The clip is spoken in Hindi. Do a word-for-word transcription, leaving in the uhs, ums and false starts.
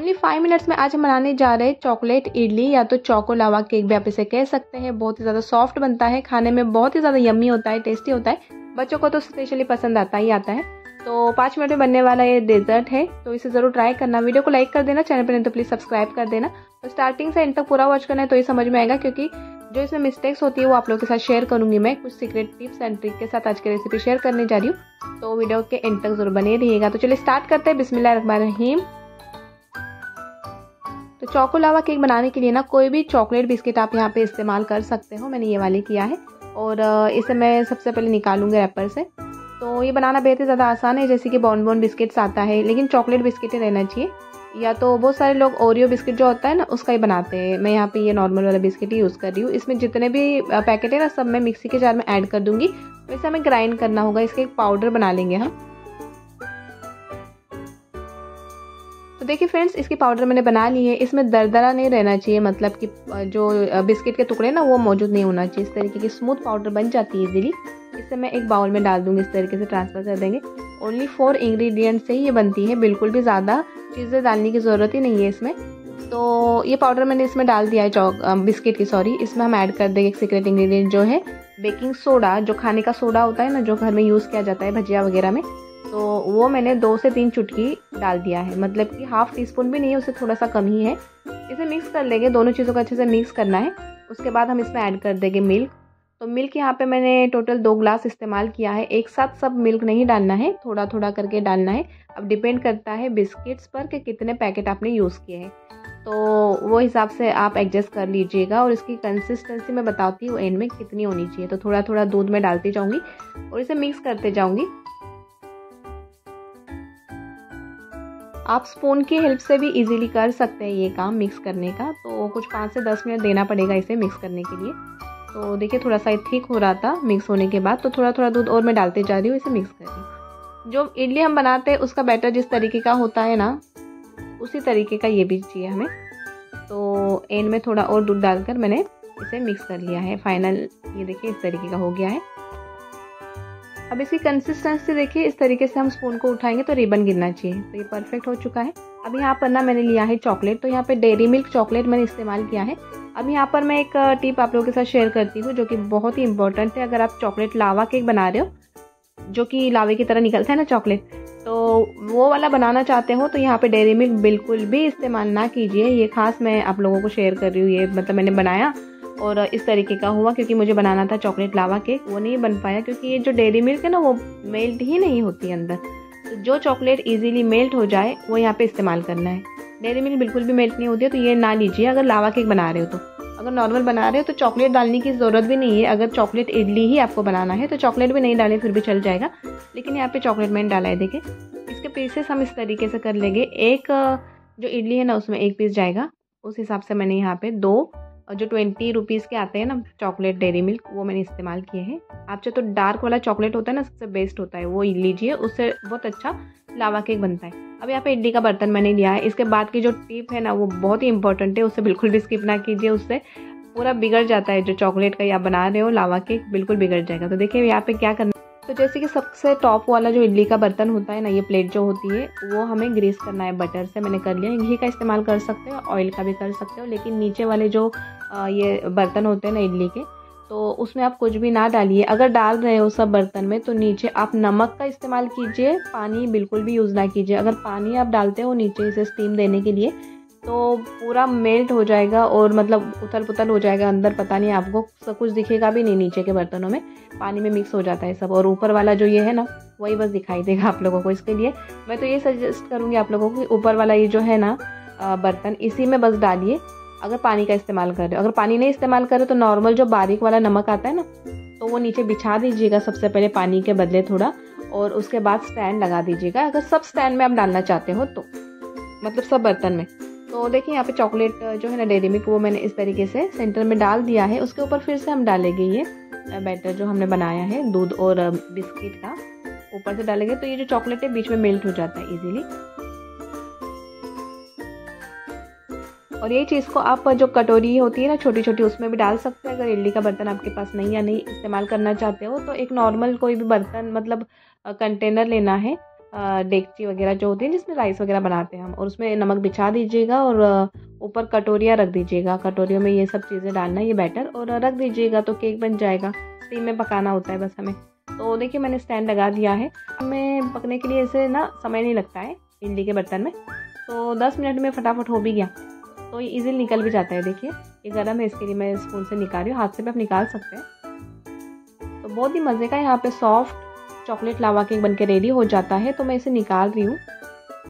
ओनली फाइव मिनट्स में आज हम बनाने जा रहे हैं चॉकलेट इडली या तो चोको लावा केक भी आप इसे कह सकते हैं। बहुत ही ज़्यादा सॉफ्ट बनता है, खाने में बहुत ही ज़्यादा यम्मी होता है, टेस्टी होता है, बच्चों को तो स्पेशली पसंद आता ही आता है। तो पाँच मिनट में बनने वाला ये डेजर्ट है, तो इसे ज़रूर ट्राई करना। वीडियो को लाइक कर देना, चैनल पर नहीं तो प्लीज़ सब्सक्राइब कर देना। तो स्टार्टिंग से एंड तक पूरा वॉच करना है तो ये समझ में आएगा, क्योंकि जो इसमें मिस्टेक्स होती है वो आप लोगों के साथ शेयर करूंगी। मैं कुछ सीक्रेट टिप्स एंड ट्रिक के साथ आज की रेसिपी शेयर करने जा रही हूँ, तो वीडियो के एंड तक जरूर बने रहिएगा। तो चलिए स्टार्ट करते हैं। बिस्मिल्लाहिर्रहमानिर्रहीम। तो चोको लावा केक बनाने के लिए ना कोई भी चॉकलेट बिस्किट आप यहाँ पे इस्तेमाल कर सकते हो। मैंने ये वाले किया है और इसे मैं सबसे पहले निकालूंगी रैपर से। तो ये बनाना बेहद ही ज़्यादा आसान है, जैसे कि बॉन बॉन बिस्किट्स आता है, लेकिन चॉकलेट बिस्किट ही रहना चाहिए। या तो बहुत सारे लोग ओरियो बिस्किट जो होता है ना उसका ही बनाते हैं। मैं यहाँ पे ये नॉर्मल वाला बिस्किट ही यूज़ कर रही हूँ। इसमें जितने भी पैकेट है ना सब मैं मिक्सी के जार में ऐड कर दूंगी। वैसे हमें ग्राइंड करना होगा, इसका एक पाउडर बना लेंगे हम। तो देखिए फ्रेंड्स, इसकी पाउडर मैंने बना ली है। इसमें दरदरा नहीं रहना चाहिए, मतलब कि जो बिस्किट के टुकड़े ना वो मौजूद नहीं होना चाहिए। इस तरीके की स्मूथ पाउडर बन जाती है इजीली। इसे मैं एक बाउल में डाल दूंगी, इस तरीके से ट्रांसफर कर देंगे। ओनली फोर इंग्रेडिएंट से ही ये बनती है, बिल्कुल भी ज़्यादा चीज़ें डालने की ज़रूरत ही नहीं है इसमें। तो ये पाउडर मैंने इसमें डाल दिया है, चौक बिस्किट की सॉरी। इसमें हम ऐड कर देंगे एक सीक्रेट इंग्रेडिएंट जो है बेकिंग सोडा। जो खाने का सोडा होता है ना, जो घर में यूज़ किया जाता है भजिया वगैरह में, तो वो मैंने दो से तीन चुटकी डाल दिया है, मतलब कि हाफ टी स्पून भी नहीं है, उससे थोड़ा सा कम ही है। इसे मिक्स कर लेंगे, दोनों चीज़ों को अच्छे से मिक्स करना है। उसके बाद हम इसमें ऐड कर देंगे मिल्क। तो मिल्क यहाँ पे मैंने टोटल दो ग्लास इस्तेमाल किया है। एक साथ सब मिल्क नहीं डालना है, थोड़ा थोड़ा करके डालना है। अब डिपेंड करता है बिस्किट्स पर कि कितने पैकेट आपने यूज़ किए हैं, तो वो हिसाब से आप एडजस्ट कर लीजिएगा। और इसकी कंसिस्टेंसी मैं बताती हूँ एंड में कितनी होनी चाहिए। तो थोड़ा थोड़ा दूध में डालती जाऊँगी और इसे मिक्स करते जाऊँगी। आप स्पून की हेल्प से भी इजीली कर सकते हैं ये काम मिक्स करने का। तो कुछ पाँच से दस मिनट देना पड़ेगा इसे मिक्स करने के लिए। तो देखिए थोड़ा सा थिक हो रहा था मिक्स होने के बाद, तो थोड़ा थोड़ा दूध और मैं डालते जा रही हूँ, इसे मिक्स कर रही हूँ। जो इडली हम बनाते हैं उसका बैटर जिस तरीके का होता है ना, उसी तरीके का ये भी चाहिए हमें। तो एंड में थोड़ा और दूध डालकर मैंने इसे मिक्स कर लिया है। फाइनल ये देखिए इस तरीके का हो गया है। अब इसकी कंसिस्टेंसी देखिए, इस तरीके से हम स्पून को उठाएंगे तो रिबन गिरना चाहिए। तो ये परफेक्ट हो चुका है। अब यहाँ पर ना मैंने लिया है चॉकलेट, तो यहाँ पे डेयरी मिल्क चॉकलेट मैंने इस्तेमाल किया है। अब यहाँ पर मैं एक टिप आप लोगों के साथ शेयर करती हूँ, जो कि बहुत ही इंपॉर्टेंट है। अगर आप चॉकलेट लावा केक बना रहे हो, जो कि लावे की तरह निकलता है ना चॉकलेट, तो वो वाला बनाना चाहते हो तो यहाँ पे डेयरी मिल्क बिल्कुल भी इस्तेमाल ना कीजिए। ये खास मैं आप लोगों को शेयर कर रही हूँ। ये मतलब मैंने बनाया और इस तरीके का हुआ, क्योंकि मुझे बनाना था चॉकलेट लावा केक, वो नहीं बन पाया क्योंकि ये जो डेयरी मिल्क है ना वो मेल्ट ही नहीं होती अंदर। तो जो चॉकलेट इजीली मेल्ट हो जाए वो यहाँ पे इस्तेमाल करना है। डेयरी मिल्क बिल्कुल भी मेल्ट नहीं होती है, तो ये ना लीजिए अगर लावा केक बना रहे हो तो। अगर नॉर्मल बना रहे हो तो चॉकलेट डालने की ज़रूरत भी नहीं है। अगर चॉकलेट इडली ही आपको बनाना है तो चॉकलेट भी नहीं डालें फिर भी चल जाएगा, लेकिन यहाँ पे चॉकलेट मैंने डाला है। देखिए इसके पीसेस हम इस तरीके से कर लेंगे। एक जो इडली है ना उसमें एक पीस जाएगा, उस हिसाब से मैंने यहाँ पे दो जो ट्वेंटी रुपीज़ के आते हैं ना चॉकलेट डेयरी मिल्क, वो मैंने इस्तेमाल किए हैं। आप चाहे तो डार्क वाला चॉकलेट होता है ना, सबसे बेस्ट होता है, वो लीजिए, उससे बहुत अच्छा लावा केक बनता है। अब यहाँ पे इडली का बर्तन मैंने लिया है। इसके बाद की जो टिप है ना वो बहुत ही इंपॉर्टेंट है, उससे बिल्कुल भी स्किप ना कीजिए। उससे पूरा बिगड़ जाता है जो चॉकलेट का आप बना रहे हो लावा केक, बिल्कुल बिगड़ जाएगा। तो देखिए यहाँ पे क्या करना, तो जैसे कि सबसे टॉप वाला जो इडली का बर्तन होता है ना, ये प्लेट जो होती है वो हमें ग्रीस करना है बटर से। मैंने कर लिया। घी का इस्तेमाल कर सकते हो, ऑयल का भी कर सकते हो, लेकिन नीचे वाले जो ये बर्तन होते हैं ना इडली के, तो उसमें आप कुछ भी ना डालिए। अगर डाल रहे हो सब बर्तन में तो नीचे आप नमक का इस्तेमाल कीजिए, पानी बिल्कुल भी यूज़ ना कीजिए। अगर पानी आप डालते हो नीचे इसे स्टीम देने के लिए तो पूरा मेल्ट हो जाएगा और मतलब उथल पुथल हो जाएगा अंदर, पता नहीं आपको सब कुछ दिखेगा भी नहीं। नीचे के बर्तनों में पानी में मिक्स हो जाता है सब, और ऊपर वाला जो ये है ना वही बस दिखाई देगा आप लोगों को। इसके लिए मैं तो ये सजेस्ट करूँगी आप लोगों को, ऊपर वाला ये जो है ना बर्तन, इसी में बस डालिए अगर पानी का इस्तेमाल कर रहे हो। अगर पानी नहीं इस्तेमाल कर रहे हो तो नॉर्मल जो बारीक वाला नमक आता है ना, तो वो नीचे बिछा दीजिएगा सबसे पहले पानी के बदले थोड़ा, और उसके बाद स्टैंड लगा दीजिएगा। अगर सब स्टैंड में आप डालना चाहते हो तो, मतलब सब बर्तन में। तो देखिए यहाँ पे चॉकलेट जो है ना डेयरी मिल्क, वो मैंने इस तरीके से सेंटर में डाल दिया है। उसके ऊपर फिर से हम डालेंगे ये बैटर जो हमने बनाया है दूध और बिस्किट का, ऊपर से डालेंगे तो ये जो चॉकलेट है बीच में मेल्ट हो जाता है इजीली। और ये चीज़ को आप जो कटोरी होती है ना छोटी छोटी, उसमें भी डाल सकते हैं। अगर इडली का बर्तन आपके पास नहीं या नहीं इस्तेमाल करना चाहते हो तो एक नॉर्मल कोई भी बर्तन, मतलब कंटेनर लेना है, डेगची वगैरह जो होती है जिसमें राइस वगैरह बनाते हैं हम, और उसमें नमक बिछा दीजिएगा और ऊपर कटोरियाँ रख दीजिएगा। कटोरियों में ये सब चीज़ें डालना है, ये बैटर, और रख दीजिएगा तो केक बन जाएगा। स्टीम में पकाना होता है बस हमें। तो देखिए मैंने स्टैंड लगा दिया है। हमें पकने के लिए ऐसे ना समय नहीं लगता है इडली के बर्तन में, तो दस मिनट में फटाफट हो भी गया। तो ये इजीली निकल भी जाता है। देखिए ये गर्म है, इसके लिए मैं स्पून से निकाल रही हूँ, हाथ से भी आप निकाल सकते हैं। तो बहुत ही मज़े का यहाँ पे सॉफ्ट चॉकलेट लावा केक बनके रेडी हो जाता है। तो मैं इसे निकाल रही हूँ।